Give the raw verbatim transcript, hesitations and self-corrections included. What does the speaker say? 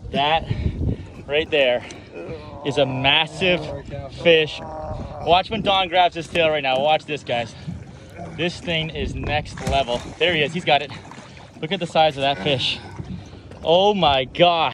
That right there is a massive fish. Watch when Don grabs his tail right now. Watch this, guys. This thing is next level. There he is, he's got it. Look at the size of that fish. Oh my God.